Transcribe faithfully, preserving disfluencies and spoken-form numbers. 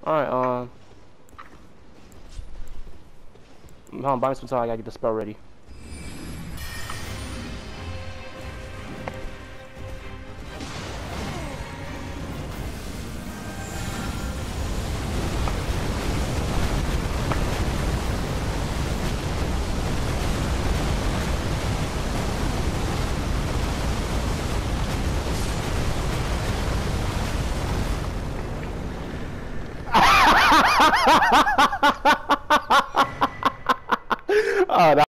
Alright, um... Hold on, buy me some time, I gotta get the spell ready.